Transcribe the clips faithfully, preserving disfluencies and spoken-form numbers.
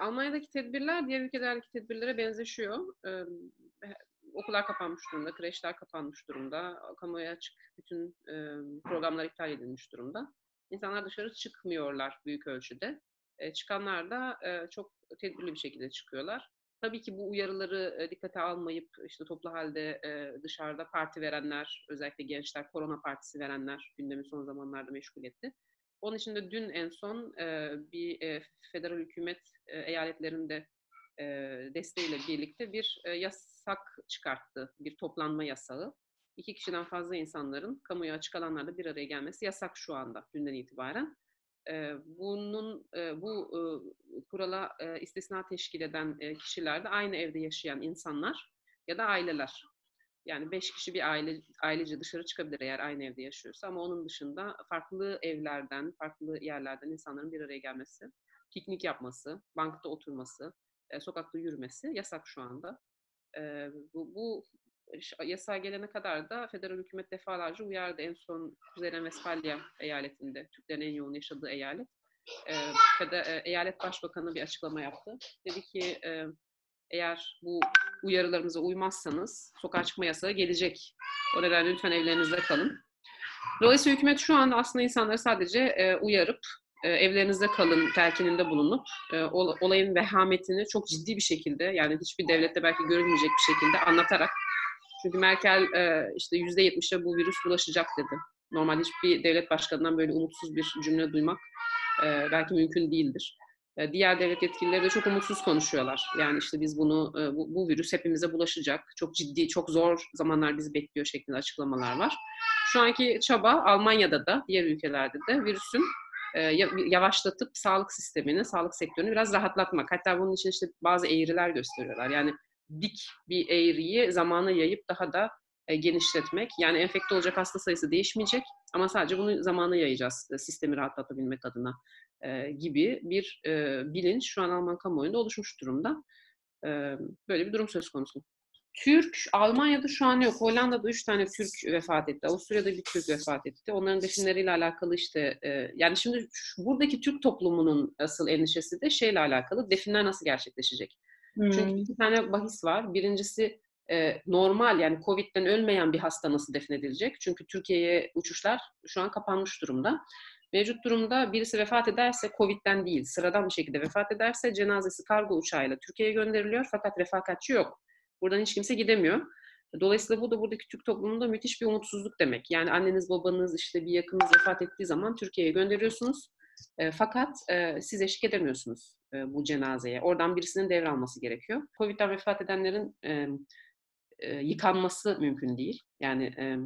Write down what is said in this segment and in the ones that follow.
Almanya'daki tedbirler diğer ülkelerdeki tedbirlere benzeşiyor. Emm, he okullar kapanmış durumda, kreşler kapanmış durumda, kamuya açık bütün, emm, programlar iptal edilmiş durumda. İnsanlar dışarı çıkmıyorlar büyük ölçüde. Eee, çıkanlar da, eee, çok tedbirli bir şekilde çıkıyorlar. Tabii ki bu uyarıları, eee, dikkate almayıp, işte, toplu hâlde, eee, dışarıda parti verenler, özellikle gençler, korona partisi verenler gündemi son zamanlarda meşgul etti. Onun için de dün en son, eee, bir, eee, federal hükümet, eee, eyaletlerin de, eee, desteğiyle birlikte bir, eee, yasak çıkarttı, bir toplanma yasağı. iki kişiden fazla insanların kamuya açık alanlarda bir araya gelmesi yasak şu anda, dünden itibaren. Eee, bunun, eee, bu, ııı, kurala, eee, istisna teşkil eden, eee, kişiler de aynı evde yaşayan insanlar ya da aileler. Yani beş kişi bir aile ailece dışarı çıkabilir eğer aynı evde yaşıyorsa ama onun dışında farklı evlerden, farklı yerlerden insanların bir araya gelmesi, piknik yapması, bankta oturması, eee, sokakta yürümesi yasak şu anda. Eee, bu bu ş yasağa gelene kadar da federal hükümet defalarca uyardı. En son Kuzey Renvestfalya eyaletinde, Türklerin en yoğun yaşadığı eyalet, eee, fede eee, eyalet başbakanı bir açıklama yaptı. Dedi ki, eee, eğer bu uyarılarımıza uymazsanız sokağa çıkma yasağı gelecek. O nedenle lütfen evlerinizde kalın. Dolayısıyla hükümet şu anda aslında insanları sadece, eee, uyarıp, eee, evlerinizde kalın telkininde bulunup, eee, ola olayın vehametini çok ciddi bir şekilde, yani hiçbir devlette belki görülmeyecek bir şekilde anlatarak çünkü Merkel, eee, işte yüzde yetmişe bu virüs bulaşacak dedi. Normalde hiçbir devlet başkanından böyle umutsuz bir cümle duymak, eee, belki mümkün değildir. Eee, diğer devlet yetkilileri de çok umutsuz konuşuyorlar. Yani, işte, biz bunu, eee, bu bu virüs hepimize bulaşacak, çok ciddi, çok zor zamanlar bizi bekliyor şeklinde açıklamalar var. Şu anki çaba Almanya'da da, diğer ülkelerde de virüsün, eee, ya yavaşlatıp sağlık sistemini, sağlık sektörünü biraz rahatlatmak. Hatta bunun için, işte, bazı eğriler gösteriyorlar. Yani dik bir eğriyi zamana yayıp daha da, eee, genişletmek. Yani enfekte olacak hasta sayısı değişmeyecek ama sadece bunu zamana yayacağız, eee, sistemi rahatlatabilmek adına, eee, gibi bir, eee, bilinç şu an Alman kamuoyunda oluşmuş durumda. Emm, böyle bir durum söz konusu. Türk, Almanya'da şu an yok. Hollanda'da üç tane Türk vefat etti. Avusturya'da bir Türk vefat etti. Onların definleriyle alakalı, işte, eee, yani şimdi ş buradaki Türk toplumunun asıl endişesi de şeyle alakalı, definler nasıl gerçekleşecek? Çünkü Hımm. iki tane bahis var. Birincisi, eee, normal, yani COVID'den ölmeyen bir hasta nasıl defnedilecek? Çünkü Türkiye'ye uçuşlar şu an kapanmış durumda. Mevcut durumda birisi vefat ederse COVID'den değil, sıradan bir şekilde vefat ederse cenazesi kargo uçağıyla Türkiye'ye gönderiliyor fakat refakatçi yok. Buradan hiç kimse gidemiyor. Dolayısıyla bu da buradaki Türk toplumunda müthiş bir umutsuzluk demek. Yani anneniz, babanız, işte bir yakınınız vefat ettiği zaman Türkiye'ye gönderiyorsunuz. Eee, fakat, eee, siz eşlik edemiyorsunuz, eee, bu cenazeye. Oradan birisinin devralması gerekiyor. COVID'den vefat edenlerin, emm, eee, yıkanması mümkün değil. Yani, emm,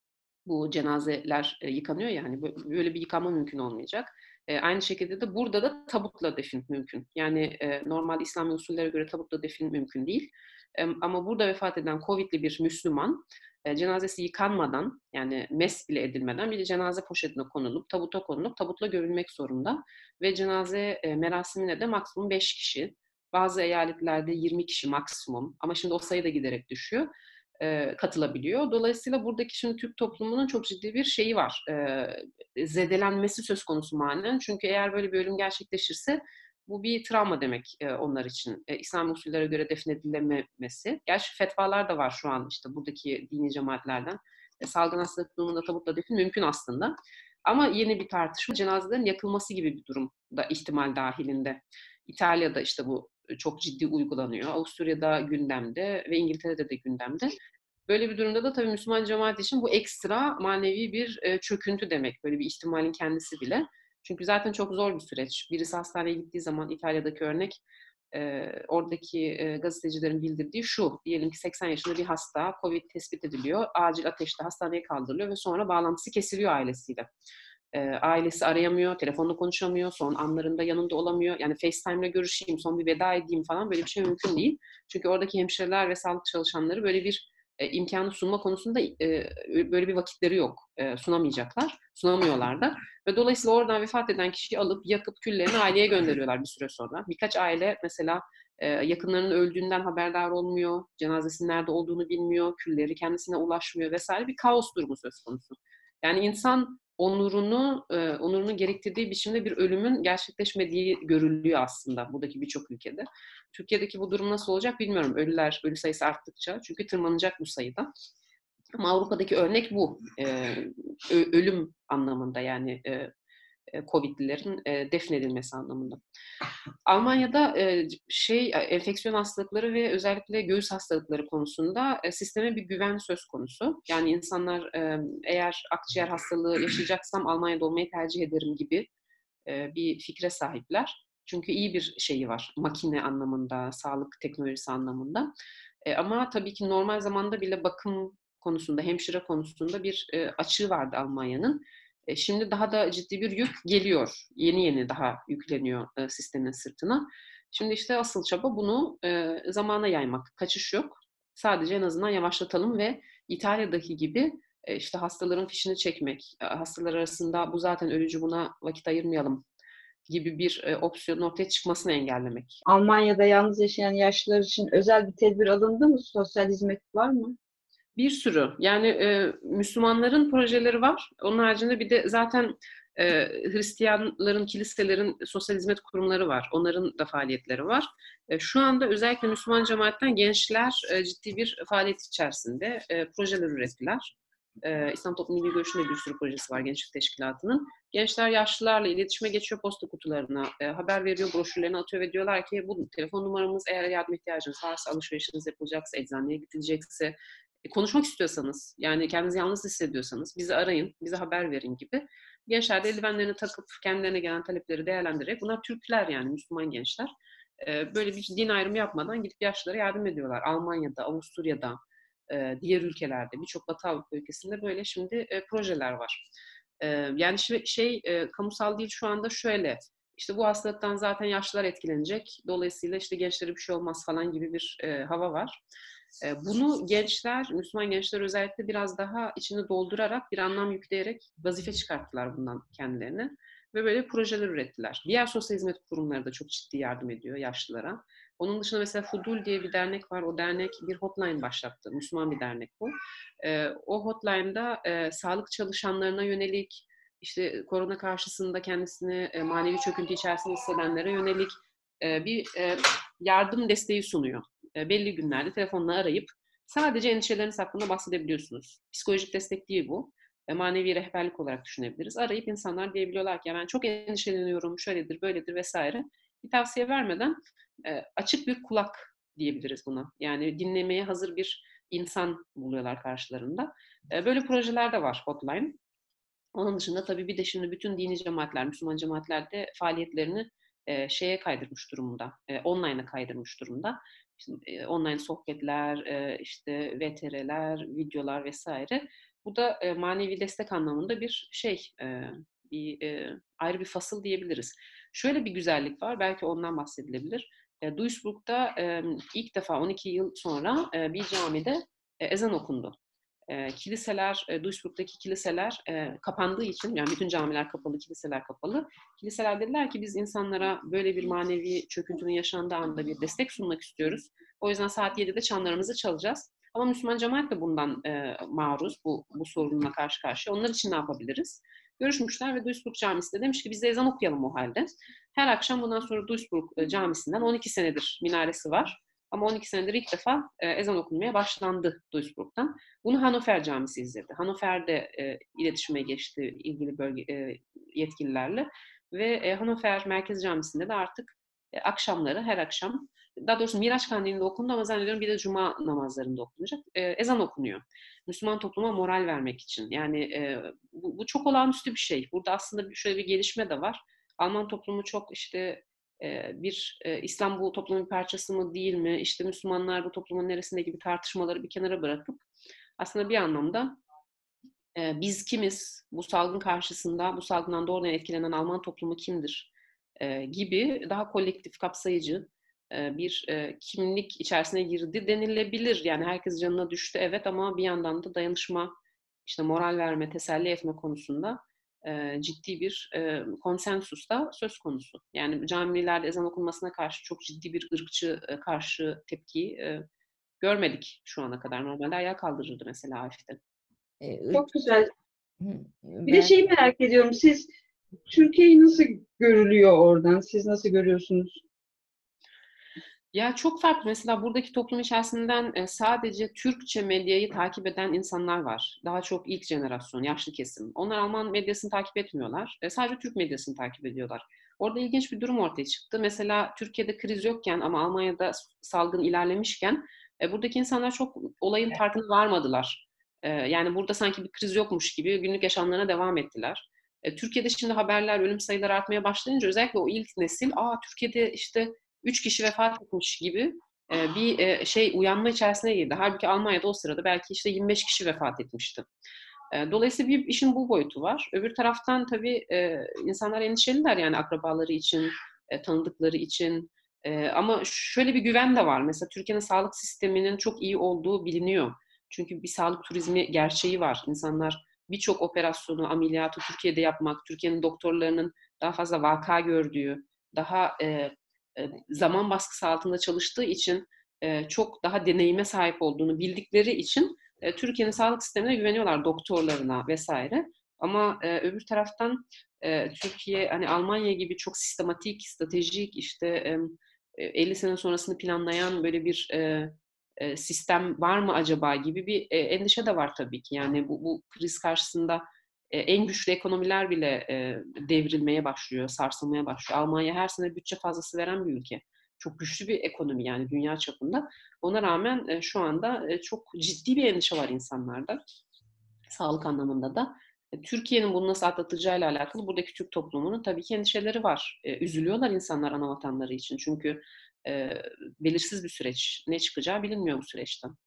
bu cenazeler, eee, yıkanıyor ya, hani, bö böyle bir yıkanma mümkün olmayacak. Eee, aynı şekilde de burada da tabutla defin mümkün. Yani, eee, normal İslami usullere göre tabutla defin mümkün değil. Emm, ama burada vefat eden COVID'li bir Müslüman, eee, cenazesi yıkanmadan, yani mesh bile edilmeden bir cenaze poşetine konulup, tabuta konulup, tabutla gömülmek zorunda ve cenaze, eee, merasimine de maksimum beş kişi, bazı eyaletlerde yirmi kişi maksimum ama şimdi o sayı da giderek düşüyor, eee, katılabiliyor. Dolayısıyla buradaki şimdi Türk toplumunun çok ciddi bir şeyi var, eee, zedelenmesi söz konusu manen. Çünkü eğer böyle bir ölüm gerçekleşirse bu bir travma demek, eee, onlar için. Eee, İslami usullere göre defnedilememesi. Gerçi fetvalar da var şu an, işte, buradaki dini cemaatlerden. Eee, salgın hastalık durumunda tabutla defin mümkün aslında. Ama yeni bir tartışma cenazelerin yakılması gibi bir durum da ihtimal dâhilinde. İtalya'da, işte, bu çok ciddi uygulanıyor. Avusturya'da gündemde ve İngiltere'de de gündemde. Böyle bir durumda da tabii Müslüman cemaat için bu ekstra manevi bir, eee, çöküntü demek. Böyle bir ihtimalin kendisi bile. Çünkü zaten çok zor bir süreç. Birisi hastaneye gittiği zaman İtalya'daki örnek, eee, oradaki, eee, gazetecilerin bildirdiği şu: Diyelim ki seksen yaşında bir hasta, COVID tespit ediliyor, acil ateşle hastaneye kaldırılıyor ve sonra bağlantısı kesiliyor ailesiyle. Eee, ailesi arayamıyor, telefonla konuşamıyor, son anlarında yanında olamıyor. Yani FaceTime'la görüşeyim, son bir veda edeyim falan böyle bir şey mümkün değil. Çünkü oradaki hemşireler ve sağlık çalışanları böyle bir, eee, imkânı sunma konusunda, eee, böyle bir vakitleri yok. Eee, sunamayacaklar, sunamıyorlar da ve dolayısıyla oradan vefat eden kişiyi alıp yakıp küllerini aileye gönderiyorlar bir süre sonra. Birkaç aile mesela, eee, yakınlarının öldüğünden haberdar olmuyor, cenazesinin nerede olduğunu bilmiyor, külleri kendisine ulaşmıyor vesaire bir kaos durumu söz konusu. Yani insan onurunu e, onurunu gerektirdiği biçimde bir ölümün gerçekleşmediği görülüyor aslında buradaki birçok ülkede. Türkiye'deki bu durum nasıl olacak bilmiyorum. Ölüler, ölü sayısı arttıkça. Çünkü tırmanacak bu sayıda. Ama Avrupa'daki örnek bu. E, ölüm anlamında yani e, Covid'lilerin e, defnedilmesi anlamında. Almanya'da e, şey enfeksiyon hastalıkları ve özellikle göğüs hastalıkları konusunda e, sisteme bir güven söz konusu. Yani insanlar e, eğer akciğer hastalığı yaşayacaksam Almanya'da olmayı tercih ederim gibi e, bir fikre sahipler. Çünkü iyi bir şeyi var. Makine anlamında, sağlık teknolojisi anlamında. E, ama tabii ki normal zamanda bile bakım konusunda, hemşire konusunda bir e, açığı vardı Almanya'nın. E, şimdi daha da ciddi bir yük geliyor. Yeni yeni daha yükleniyor e, sistemin sırtına. Şimdi işte asıl çaba bunu e, zamana yaymak. Kaçış yok. Sadece en azından yavaşlatalım ve İtalya'daki gibi e, işte hastaların fişini çekmek, e, hastalar arasında bu zaten ölücü buna vakit ayırmayalım gibi bir e, opsiyonun ortaya çıkmasını engellemek. Almanya'da yalnız yaşayan yaşlılar için özel bir tedbir alındı mı? Sosyal hizmet var mı? Bir sürü. Yani e, Müslümanların projeleri var. Onun haricinde bir de zaten e, Hristiyanların, kiliselerin sosyal hizmet kurumları var. Onların da faaliyetleri var. E, şu anda özellikle Müslüman cemaatten gençler e, ciddi bir faaliyet içerisinde e, projeler ürettiler. E, İslam Toplumu Milli Görüş'ün de bir sürü projesi var Gençlik Teşkilatı'nın. Gençler yaşlılarla iletişime geçiyor posta kutularına, e, haber veriyor, broşürlerini atıyor ve diyorlar ki bu telefon numaramız eğer yardım ihtiyacınız varsa, alışverişiniz yapılacaksa, eczaneye gidilecekse, e, konuşmak istiyorsanız, yani kendinizi yalnız hissediyorsanız bizi arayın, bize haber verin gibi. Gençler de eldivenlerini takıp kendilerine gelen talepleri değerlendirerek, bunlar Türkler yani Müslüman gençler, e, böyle bir din ayrımı yapmadan gidip yaşlılara yardım ediyorlar. Almanya'da, Avusturya'da, e, diğer ülkelerde, birçok Batı Avrupa ülkesinde böyle şimdi e, projeler var. E, yani şey, şey e, kamusal değil şu anda şöyle, işte bu hastalıktan zaten yaşlılar etkilenecek, dolayısıyla işte gençlere bir şey olmaz falan gibi bir e, hava var. Bunu gençler, Müslüman gençler özellikle biraz daha içini doldurarak, bir anlam yükleyerek vazife çıkarttılar bundan kendilerine. Ve böyle projeler ürettiler. Diğer sosyal hizmet kurumları da çok ciddi yardım ediyor yaşlılara. Onun dışında mesela Fudul diye bir dernek var. O dernek bir hotline başlattı. Müslüman bir dernek bu. O hotline'da e, sağlık çalışanlarına yönelik, işte korona karşısında kendisini e, manevi çöküntü içerisinde hissedenlere yönelik e, bir e, yardım desteği sunuyor. E, belli günlerde telefonla arayıp sadece endişeleriniz hakkında bahsedebiliyorsunuz. Psikolojik destek değil bu. E, manevi rehberlik olarak düşünebiliriz. Arayıp insanlar diyebiliyorlar ki ben çok endişeleniyorum, şöyledir, böyledir vesaire. Bir tavsiye vermeden e, açık bir kulak diyebiliriz buna. Yani dinlemeye hazır bir insan buluyorlar karşılarında. E, böyle projeler de var hotline. Onun dışında tabii bir de şimdi bütün dini cemaatler, Müslüman cemaatler de faaliyetlerini e, şeye kaydırmış durumda, e, online'a kaydırmış durumda. İşte, e, online sohbetler, e, işte V T R'ler, videolar vesaire. Bu da e, manevi destek anlamında bir şey, e, bir e, ayrı bir fasıl diyebiliriz. Şöyle bir güzellik var, belki ondan bahsedilebilir. E, Duisburg'da e, ilk defa on iki yıl sonra e, bir camide e, ezan okundu. E, kiliseler, e, Duisburg'daki kiliseler e, kapandığı için, yani bütün camiler kapalı, kiliseler kapalı. Kiliseler dediler ki biz insanlara böyle bir manevi çöküntünün yaşandığı anda bir destek sunmak istiyoruz. O yüzden saat yedide çanlarımızı çalacağız. Ama Müslüman cemaat de bundan e, maruz, bu, bu sorunla karşı karşıya. Onlar için ne yapabiliriz? Görüşmüşler ve Duisburg Camisi de demiş ki biz de ezan okuyalım o halde. Her akşam bundan sonra Duisburg e, Camisi'nden on iki senedir minaresi var. Ama on iki senedir ilk defa e, ezan okunmaya başlandı Duisburg'dan. Bunu Hannover Camisi izledi. Hannover'de e, iletişime geçti ilgili bölge e, yetkililerle ve e, Hannover Merkez Camisi'nde de artık e, akşamları, her akşam, daha doğrusu Miraç Kandili'nde okundu ama zannediyorum bir de Cuma namazlarında okunacak. E, ezan okunuyor. Müslüman topluma moral vermek için. Yani e, bu, bu çok olağanüstü bir şey. Burada aslında şöyle bir gelişme de var. Alman toplumu çok işte bir e, İslam bu toplumun bir parçası mı değil mi, işte Müslümanlar bu toplumun neresinde gibi tartışmaları bir kenara bırakıp aslında bir anlamda e, biz kimiz, bu salgın karşısında, bu salgından doğrudan etkilenen Alman toplumu kimdir e, gibi daha kolektif, kapsayıcı e, bir e, kimlik içerisine girdi denilebilir. Yani herkes canına düştü evet ama bir yandan da dayanışma, işte moral verme, teselli etme konusunda e, ciddi bir e, konsensus da söz konusu. Yani camilerde ezan okunmasına karşı çok ciddi bir ırkçı e, karşı tepki e, görmedik şu ana kadar. Normalde ayağa kaldırırdı mesela Arif'te. Çok güzel. Hı, Bir de ben şeyi merak ediyorum. Siz Türkiye'yi nasıl görülüyor oradan? Siz nasıl görüyorsunuz? Ya çok farklı. Mesela buradaki toplum içerisinden e, sadece Türkçe medyayı takip eden insanlar var. Daha çok ilk jenerasyon, yaşlı kesim. Onlar Alman medyasını takip etmiyorlar. E, sadece Türk medyasını takip ediyorlar. Orada ilginç bir durum ortaya çıktı. Mesela Türkiye'de kriz yokken ama Almanya'da salgın ilerlemişken e, buradaki insanlar çok olayın farkına varmadılar. E, yani burada sanki bir kriz yokmuş gibi günlük yaşamlarına devam ettiler. E, Türkiye'de şimdi haberler, ölüm sayıları artmaya başlayınca özellikle o ilk nesil, aa Türkiye'de işte üç kişi vefat etmiş gibi e, bir e, şey uyanma içerisine girdi. Halbuki Almanya'da o sırada belki işte yirmi beş kişi vefat etmişti. E, dolayısıyla bir işin bu boyutu var. Öbür taraftan tabii e, insanlar endişeliler yani akrabaları için, e, tanıdıkları için. E, ama şöyle bir güven de var. Mesela Türkiye'nin sağlık sisteminin çok iyi olduğu biliniyor. Çünkü bir sağlık turizmi gerçeği var. İnsanlar birçok operasyonu, ameliyatı Türkiye'de yapmak, Türkiye'nin doktorlarının daha fazla vaka gördüğü, daha e, zaman baskısı altında çalıştığı için çok daha deneyime sahip olduğunu bildikleri için Türkiye'nin sağlık sistemine güveniyorlar, doktorlarına vesaire. Ama öbür taraftan Türkiye hani Almanya gibi çok sistematik, stratejik işte elli sene sonrasını planlayan böyle bir sistem var mı acaba gibi bir endişe de var tabii ki. Yani bu, bu kriz karşısında en güçlü ekonomiler bile e, devrilmeye başlıyor, sarsılmaya başlıyor. Almanya her sene bütçe fazlası veren bir ülke. Çok güçlü bir ekonomi yani dünya çapında. Ona rağmen e, şu anda e, çok ciddi bir endişe var insanlarda. Sağlık anlamında da. E, Türkiye'nin bunu nasıl atlatacağıyla alakalı buradaki Türk toplumunun tabii ki endişeleri var. E, üzülüyorlar insanlar ana vatanları için. Çünkü e, belirsiz bir süreç. Ne çıkacağı bilinmiyor bu süreçten.